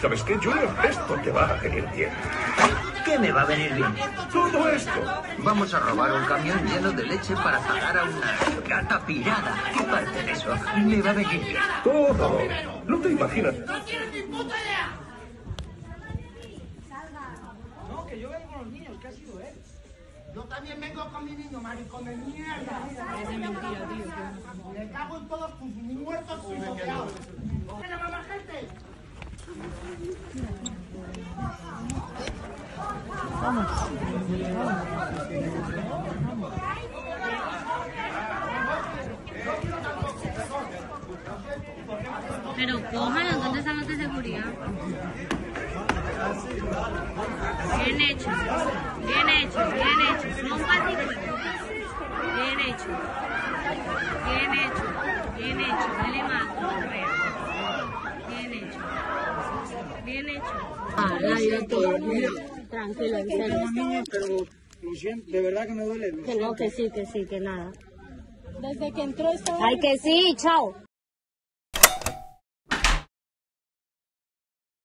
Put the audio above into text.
¿Sabes qué, Junior? Esto te va a venir bien. ¿Qué me va a venir bien? Todo esto. Vamos a robar un camión lleno de leche para pagar a una gata pirada. ¿Qué parte de eso me va a venir bien? Todo. No te imaginas. ¡No tienes ni puta idea! No, que yo vengo con los niños, ¿qué ha sido él? Yo también vengo con mi niño, maricón de mierda. Es mentira, tío. Le cago en todos tus muertos pisoteados. ¡Venga, mamá, gente! Pero cójalo, ¿dónde están los de seguridad? Bien hecho, bien hecho, bien hecho. No un patico. Bien hecho, bien hecho, bien hecho. Dale más, bien hecho, bien hecho. Ah, la dio todo. Tranquilo, en serio. Pero lo siento, de verdad que me duele. Que no, que sí, que nada. Desde que entró estaba... Ay, que sí, chao.